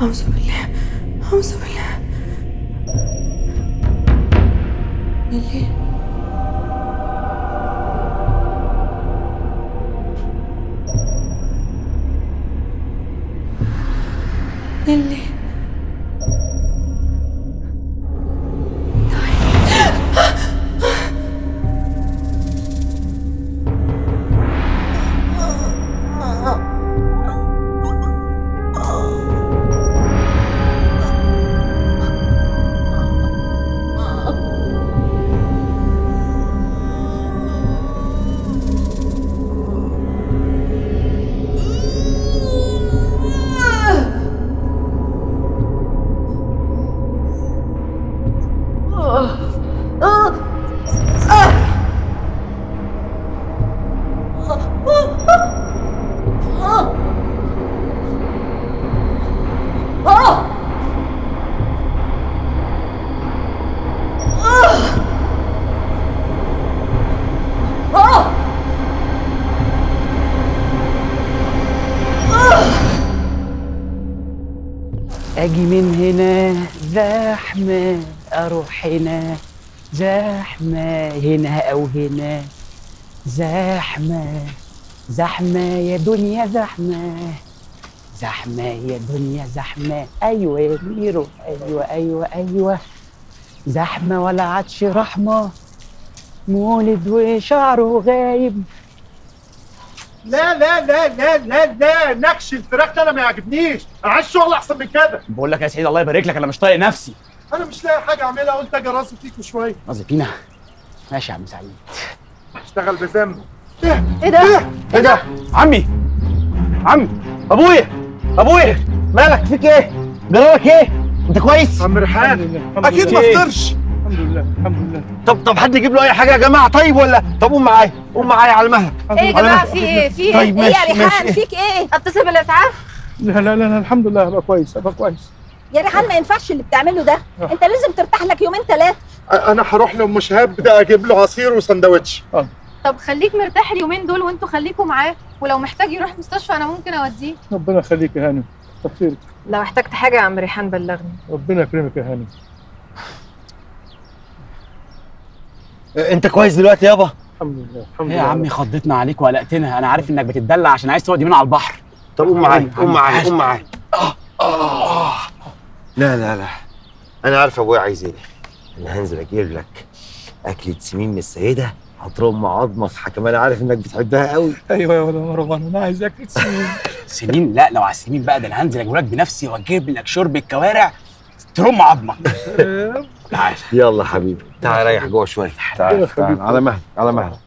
أعوذ بالله، أعوذ بالله. نيلي، نيلي، اجي من هنا زحمه، اروح هنا زحمه، هنا او هنا زحمه، زحمه يا دنيا زحمه، زحمه يا دنيا زحمه. ايوه يا ميرو، ايوه ايوه ايوه، زحمه ولا عادش رحمه، مولد وشعره غايب. لا لا لا لا لا لا، نكش الفراخ ده انا ما يعجبنيش، انا عايز شغل احسن من كده. بقول لك يا سيدي الله يبارك لك، انا مش طايق نفسي. انا مش لاقي حاجه اعملها، قلت اجي راسي فيكوا شويه. قصدي فينا. ماشي يا عم سعيد. اشتغل بذمه. إيه ده؟ ايه ده؟ عمي، عمي، ابويا، ابويا، مالك؟ فيك ايه؟ جرالك ايه؟ انت كويس؟ عم ريحان اكيد ما فطرش. الحمد لله الحمد لله. طب حد يجيب له اي حاجه يا جماعه. طيب ولا طب قوم معايا، قوم معايا على المهلك. إيه يا جماعة، في إيه؟ في إيه؟ طيب إيه يا ماشي، ريحان؟ ماشي. فيك إيه؟ أتصل بالإسعاف؟ لا لا لا الحمد لله، هبقى كويس هبقى كويس. يا ريحان ما ينفعش اللي بتعمله ده، انت لازم ترتاح لك يومين ثلاثه. انا هروح لام شهاب ده اجيب له عصير وسندوتش. طب خليك مرتاح اليومين دول وانتوا خليكوا معاه، ولو محتاج يروح مستشفى انا ممكن اوديه. ربنا يخليك يا هانم، كتر خيرك. لو احتجت حاجه يا عم ريحان بلغني. ربنا يكرمك يا هانم. انت كويس دلوقتي يابا؟ الحمد لله الحمد ايه لله. يا عمي خضتنا عليك وقلقتنا، انا عارف انك بتتدلع عشان عايز تقعد يومين على البحر. طب قوم معايا قوم معايا قوم معايا. لا لا لا، انا عارف ابويا عايز ايه. انا هنزل اجيب لك اكلة سمين من السيدة هترم عظمك، كمان عارف انك بتحبها قوي. ايوه يا ولد مروان، انا عايز اكل سمين. سمين؟ لا، لو على السمين بقى ده انا هنزل اجيب لك بنفسي واجيب لك شرب الكوارع ترم عظمك. تعال يلا حبيبي تعال ريح جوه شويه. تعال تعال على مهلك على مهلك.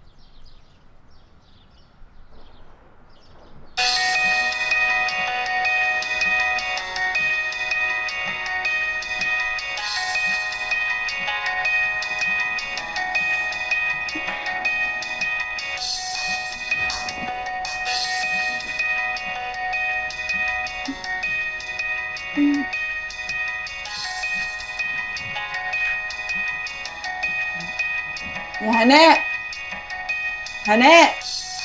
يا هناء، هناء،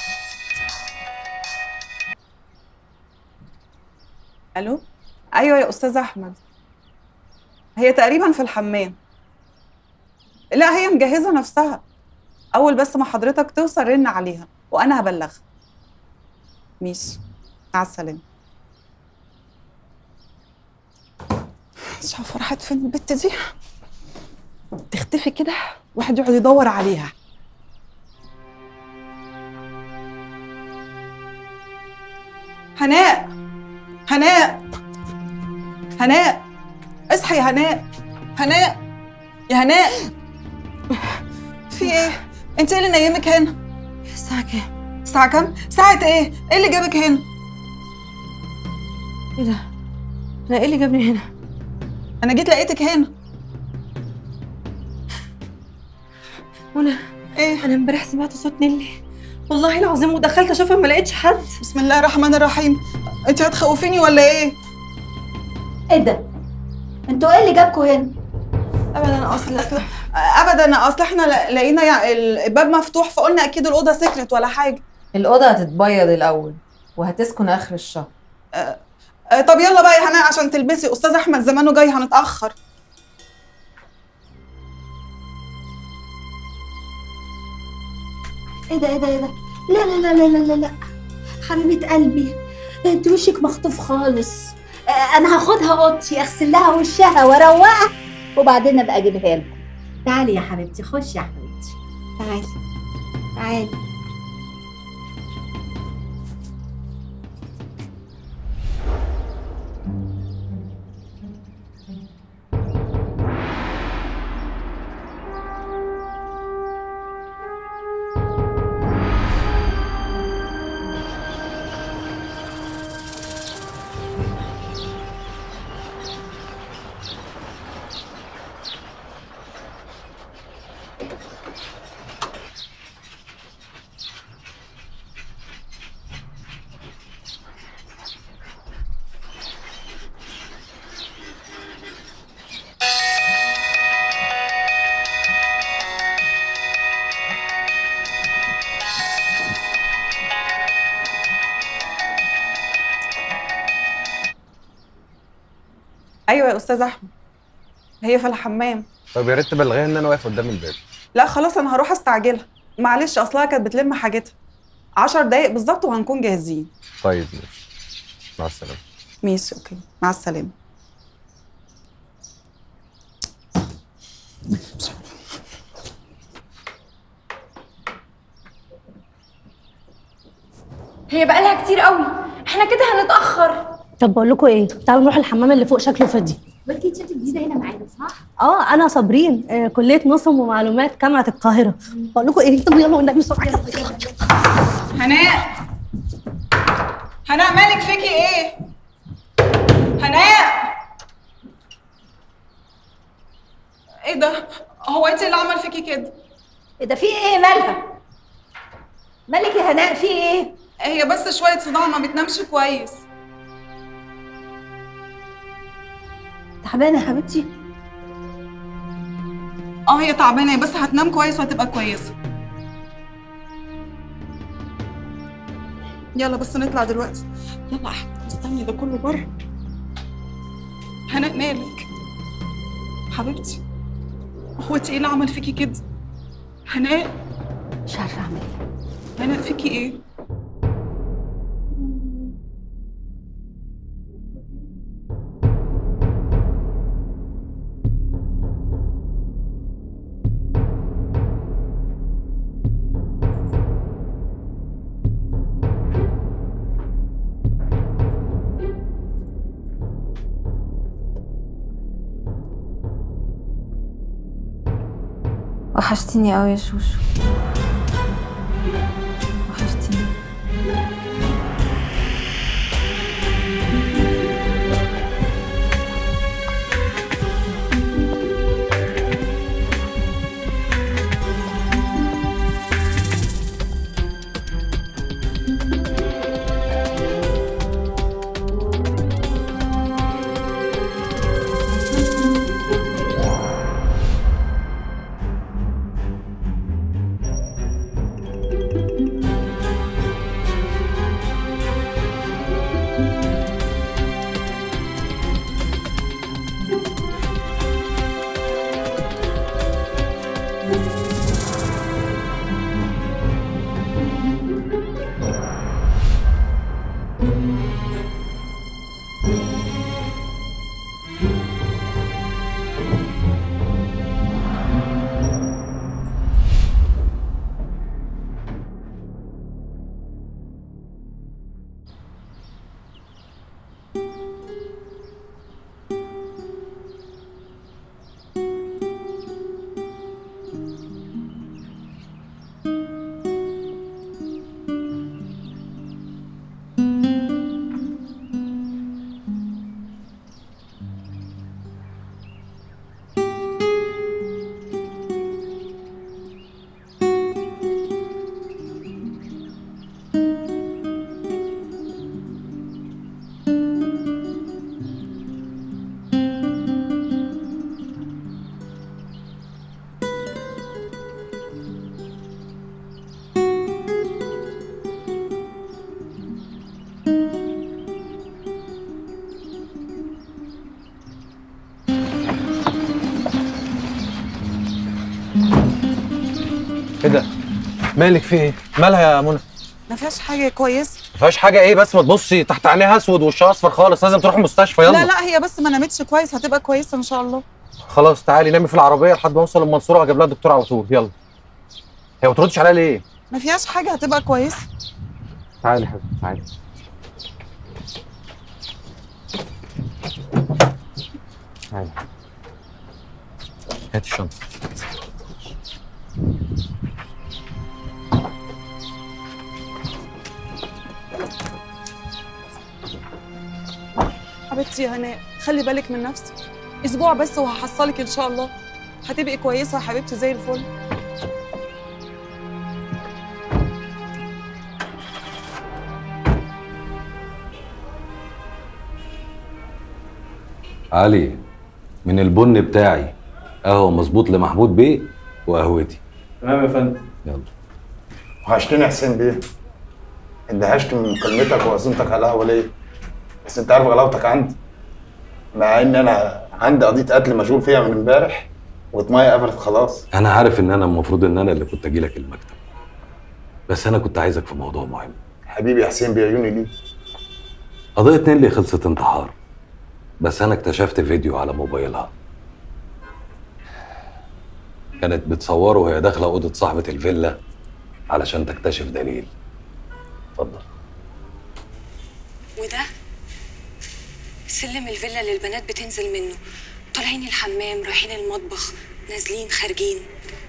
الو. ايوه يا استاذ احمد، هي تقريبا في الحمام. لا هي مجهزه نفسها، اول بس ما حضرتك توصل رن عليها وانا هبلغها. ماشي، مع السلامه. مش عارفه راحت فين البت دي، تختفي كده واحد يقعد يدور عليها. هناء، هناء، هناء، اصحي يا هناء، هناء، يا هناء، في ايه؟ انت ايه اللي نيمك هنا؟ الساعة كام؟ الساعة كام؟ ساعة ايه؟ ايه اللي جابك هنا؟ ايه ده؟ انا ايه اللي جابني هنا؟ انا جيت لقيتك هنا. وانا ايه؟ انا امبارح سمعت صوت نيلي والله العظيم، ودخلت اشوفها ما لقيتش حد. بسم الله الرحمن الرحيم، انت هتخوفيني ولا ايه؟ ايه ده؟ انتوا ايه اللي جابكوا هنا؟ ابدا اصل احنا لقينا الباب مفتوح فقلنا اكيد الاوضه سكرت ولا حاجه. الاوضه هتتبيض الاول وهتسكن اخر الشهر. طب يلا بقى يا هناء عشان تلبسي، استاذ احمد زمانه جاي هنتاخر. ايه ده ايه ده ايه ده؟ لا لا لا لا لا لا لا حبيبه قلبي، انت وشك مخطوف خالص. انا هاخدها اوضتي اغسل لها وشها واروقها وبعدين ابقى اجيبها لكم. تعالي يا حبيبتي، خشي يا حبيبتي، تعالي تعالي. ايوه يا استاذ احمد، هي في الحمام. طب يا ريت تبلغيها ان انا واقف قدام الباب. لا خلاص انا هروح استعجلها، معلش اصلها كانت بتلم حاجتها. 10 دقايق بالظبط وهنكون جاهزين. طيب ماشي، مع السلامه. ماشي اوكي، مع السلامه. هي بقالها كتير قوي، احنا كده هنتاخر. طب بقول لكم ايه، تعالوا نروح الحمام اللي فوق شكله فاضي. وانت انت جديده هنا معانا صح؟ انا صابرين، كليه نظم ومعلومات جامعه القاهره. بقول لكم ايه، طب يلا والنبي بسرعه. هناء، هناء مالك فيكي ايه؟ هناء، ايه ده؟ هو انت اللي عمل فيكي كده؟ ايه ده، في ايه مالها؟ مالك يا هناء، في ايه؟ هي بس شويه صداع، ما بتنامش كويس. تعبانه يا حبيبتي؟ هي تعبانه بس هتنام كويس وهتبقى كويسه. يلا بس نطلع دلوقتي. يلا احمد، استني ده كله بره. هناء مالك؟ حبيبتي هو انت ايه اللي عمل فيكي كده؟ هناء مش عارفه اعمل ايه. هناء فيكي ايه؟ وحشتيني قوي يا شوشو، وحشتيني. مالك في ايه؟ مالها يا منى؟ ما فيهاش حاجه كويسه. ما فيهاش حاجه ايه بس؟ ما تبصي تحت عينيها اسود وشها اصفر خالص، لازم تروح المستشفى يلا. لا لا هي بس ما نامتش كويس، هتبقى كويسه ان شاء الله. خلاص تعالي نامي في العربيه لحد ما اوصل المنصوره واجيب لها الدكتور على طول. يلا. هي ما بتردش عليا ليه؟ ما فيهاش حاجه، هتبقى كويسه. تعالي يا حبيبتي تعالي. تعالي هاتي الشنطه. حبيبتي يا هناء خلي بالك من نفسك، اسبوع بس وهحصلك ان شاء الله، هتبقي كويسه يا حبيبتي زي الفل. علي، من البن بتاعي قهوه مظبوط لمحمود بيه وقهوتي. تمام يا فندم. يلا. وحشتني يا حسين بيه. اندهشت من مكالمتك وعزومتك على القهوه ليه؟ بس انت عارف غلاوتك عندي، مع ان انا عندي قضيه قتل مشغول فيها من امبارح وطمايه قفلت خلاص. انا عارف ان انا المفروض ان انا اللي كنت اجي لك المكتب، بس انا كنت عايزك في موضوع مهم. حبيبي يا حسين بيه، عيوني ليه. قضيه نيلي خلصت انتحار، بس انا اكتشفت فيديو على موبايلها كانت بتصوره وهي داخله اوضه صاحبه الفيلا علشان تكتشف دليل. اتفضل. وده سلم الفيلا اللي البنات بتنزل منه، طالعين الحمام، رايحين المطبخ، نازلين، خارجين.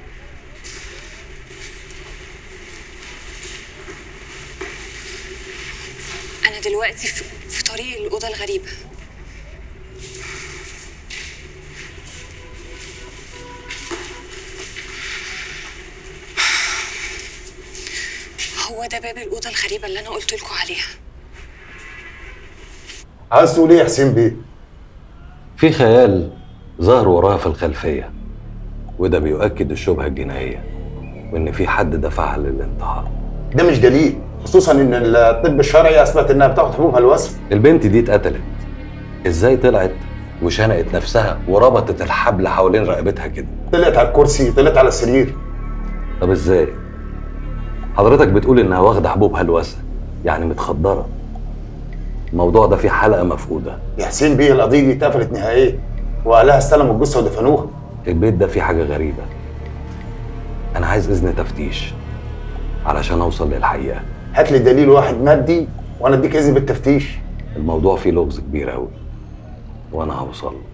انا دلوقتي في طريق الاوضه الغريبه. هو ده باب الاوضه الغريبه اللي انا قلت لكم عليها. عايز تقول ايه يا حسين بيه؟ في خيال ظهر وراها في الخلفيه، وده بيؤكد الشبهه الجنائيه وان في حد دفعها للانتحار. ده مش دليل، خصوصا ان الطب الشرعي اثبت انها بتاخد حبوبها الوسم. البنت دي اتقتلت، ازاي طلعت وشنقت نفسها وربطت الحبل حوالين رقبتها كده؟ طلعت على الكرسي، طلعت على السرير. طب ازاي؟ حضرتك بتقول انها واخده حبوبها الوسم، يعني متخدره. الموضوع ده فيه حلقه مفقوده. يا حسين بيه القضيه دي اتقفلت نهائيا واهلها استلموا الجثه ودفنوها. البيت ده فيه حاجه غريبه. انا عايز اذن تفتيش علشان اوصل للحقيقه. هات لي دليل واحد مادي وانا اديك اذن بالتفتيش. الموضوع فيه لغز كبير قوي وانا هوصل له.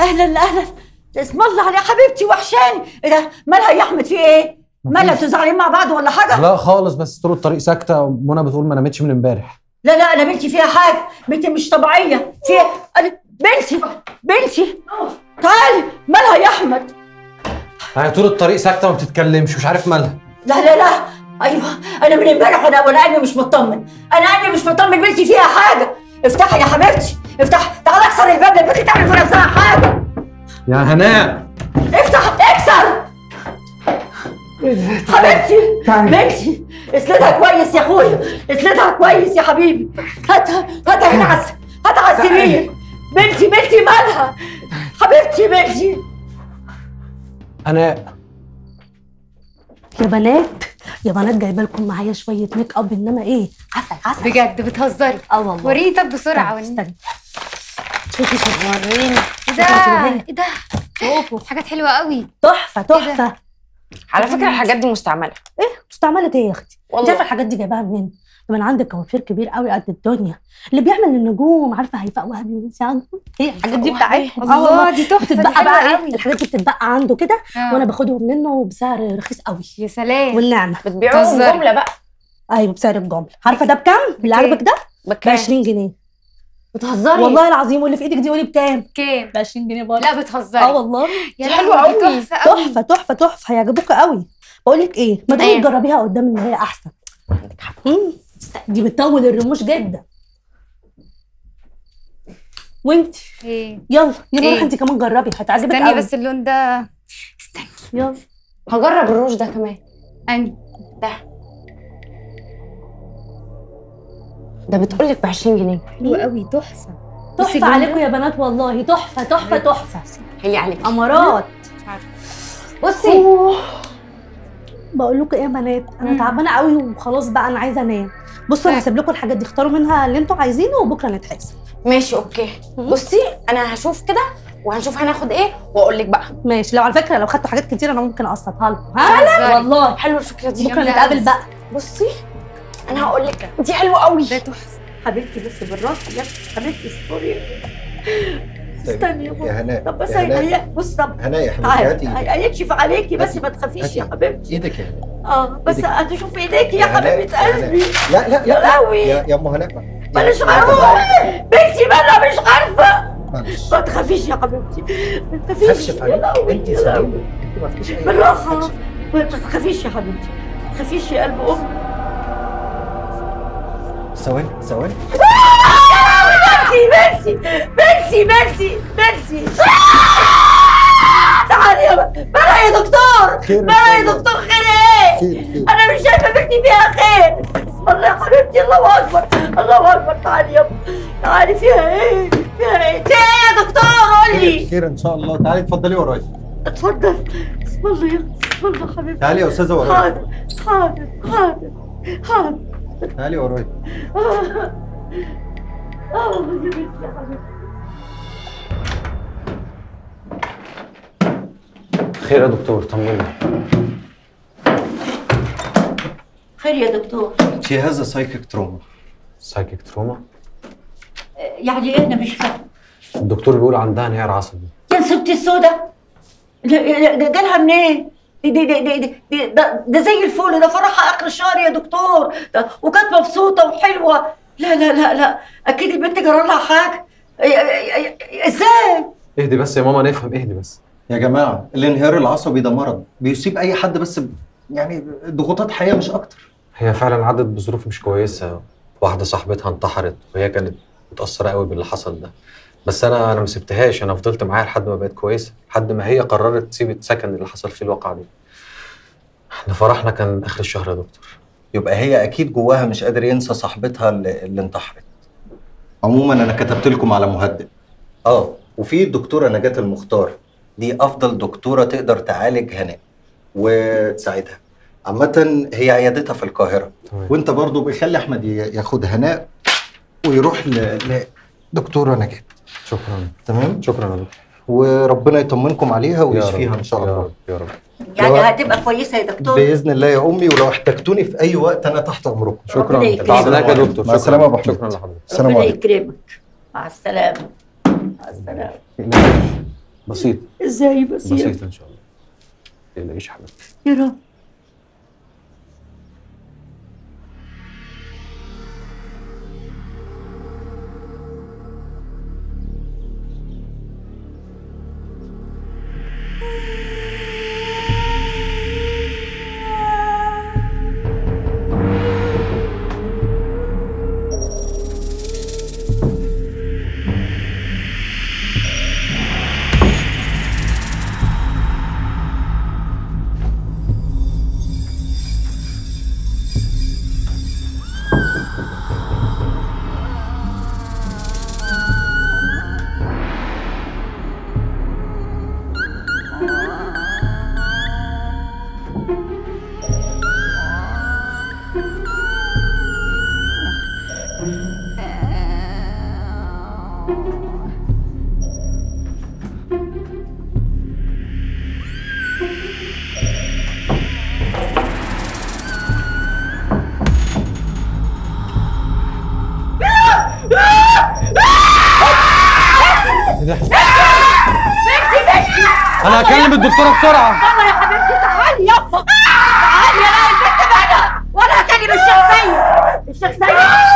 اهلا اهلا. اسم الله عليك يا حبيبتي، وحشاني. ايه ده؟ مالها يا احمد؟ في ايه؟ مالها؟ بتزعلين مع بعض ولا حاجه؟ لا خالص، بس طول الطريق ساكته ومنى بتقول ما نامتش من امبارح. لا انا بنتي فيها حاجه، بنتي مش طبيعيه. بنتي تعالي. مالها يا احمد؟ هي طول الطريق ساكته وما بتتكلمش، مش عارف مالها. لا ايوه، انا من امبارح وانا قلبي مش مطمن، بنتي فيها حاجه. افتحي يا حبيبتي، افتحي. تعالى اكسر الباب، البنت تعمل في نفسها حاجه. يا هناء اكسر حبيبتي. بنتي اسندها كويس يا اخويا، اسندها كويس يا حبيبي. هاتها هنا على السرير. بنتي مالها حبيبتي؟ بنتي هناء. يا بنات جايبه لكم معايا شويه ميك اب، انما ايه، عسل. بجد بتهزري؟ والله. وريني طب بسرعه. استني. وريني. ايه ده؟ شوفوا حاجات حلوه قوي. تحفه. على فكره الحاجات دي مستعمله. ايه مستعمله ايه يا اختي؟ انت والله. عارفه الحاجات دي جايباها منين؟ من عندك كوافير كبير قوي قد الدنيا، اللي بيعمل النجوم. عارفه هيفاء وهبي ونسي عنده؟ هي الحاجات دي بتاعتهم. الله دي تحفه. بتتبقى بقى حلوة ايه؟ قوي. الحاجات دي بتتبقى عنده كده، وانا باخدهم منه بسعر رخيص قوي. يا سلام. والنعمه بتبيعوهم جمله بقى؟ ايوه بسعر الجمله. عارفه ده بكام؟ اللي عاجبك ده ب 20 جنيه. بتهزري؟ والله العظيم. واللي في ايدك دي قولي بكام؟ كام؟ ب 20 جنيه برضه. لا بتهزري. والله. يا حلوه قوي. تحفه هيعجبوك قوي. بقول لك ايه، ما تقولي تجربيها قدام ان هي احسن. دي بتطول الرموش جدا. وانت ايه؟ يلا روحي انت كمان جربي، هتعجبك قوي. استني بس اللون ده. استني يلا هجرب الروج ده كمان. اني ده بتقولك ب 20 جنيه. حلو قوي. تحفه عليكم يا بنات والله. تحفه. هي عليك امارات. بصي بقول لكم ايه يا بنات، انا تعبانه قوي وخلاص بقى، انا عايزه انام. بصوا انا هسيب لكم الحاجات دي، اختاروا منها اللي انتوا عايزينه وبكره نتحاسب. ماشي اوكي. بصي انا هشوف كده وهنشوف هناخد ايه واقول لك بقى. ماشي. لو على فكره لو خدتوا حاجات كتير انا ممكن اقسطها لكم. ها والله حلوه الفكره دي. بكره نتقابل بقى. بصي انا هقول لك دي حلوه قوي. ده تحفه حبيبتي. بس بالراحه يا حبيبتي، اصبري. استني يا هناء. طب بس بص. طب هناء يا حبيبتي، هاتي هيكشف عليكي بس ما تخافيش يا حبيبتي. ايدك يا هناء. بس هتشوف ايديكي يا حبيبه قلبي. لا يا لهوي. يا ام هناء ماليش عارفه. بنتي مالها مش عارفه. ما تخافيش يا حبيبتي، ما تخافيش. هكشف عليك انت سليمه، انت ما فيش اي بالراحه. ما تخافيش يا حبيبتي، ما تخافيش يا قلب امي. ثواني. بنتي تعالي يا مالها يا دكتور؟ خير ايه؟ انا مش شايفه بنتي فيها خير. بسم الله يا حبيبتي. الله اكبر. تعالي. فيها ايه يا دكتور؟ قولي. خير ان شاء الله. تعالي اتفضلي ورايا. اتفضل. بسم الله حبيبتي. تعالي يا استاذه ورايا. حاضر. تعالي ورايا. يا بنتي يا حبيبتي. خير يا دكتور، طمني. خير يا دكتور. She has a psychic trauma. سايكيك تروما؟ يعني ايه؟ انا مش فاهمه. الدكتور بيقول عندها انهيار عصبي. يا ستي السودا، جالها منين؟ ده زي الفل، ده فرحها اخر الشهر يا دكتور، وكانت مبسوطه وحلوه. لا اكيد البنت جرى لها حاجه. ازاي؟ اهدي بس يا ماما نفهم، اهدي بس. يا جماعه الانهيار العصبي ده مرض بيصيب اي حد، بس يعني ضغوطات حياه مش اكتر. هي فعلا عدت بظروف مش كويسه، واحده صاحبتها انتحرت وهي كانت متاثره قوي باللي حصل ده، بس انا ما سبتهاش، انا فضلت معاها لحد ما بقت كويسه، لحد ما هي قررت تسيب السكن اللي حصل فيه الواقعه دي. احنا فرحنا كان اخر الشهر يا دكتور. يبقى هي اكيد جواها مش قادر ينسى صاحبتها اللي انتحرت. عموما انا كتبت لكم على مهدئ. وفي الدكتوره نجاة المختار، دي افضل دكتوره تقدر تعالج هناء وتساعدها. عامه هي عيادتها في القاهره. وانت برضو بيخلي احمد ياخد هناء ويروح لدكتوره نجاة. شكرا. تمام. شكرا يا دكتور. وربنا يطمنكم عليها ويشفيها ان شاء الله. يا رب. يعني هتبقى كويسه يا دكتور باذن الله يا امي، ولو احتجتوني في اي وقت انا تحت امركم. شكرا. تعبناك يا دكتور. مع السلامه يا ابو حميد. شكرا لحضرتك. السلام ربنا عليكم. يكرمك. مع السلامه. بسيط. ازاي بسيط؟ بسيط ان شاء الله. ما تقلقيش يا حبيبتي. يا رب. انا هكلم الدكتوره بسرعه. يلا يا حبيبتي تعالي يلا تعالي يا البنت بعدها وانا هكلم الشخصيه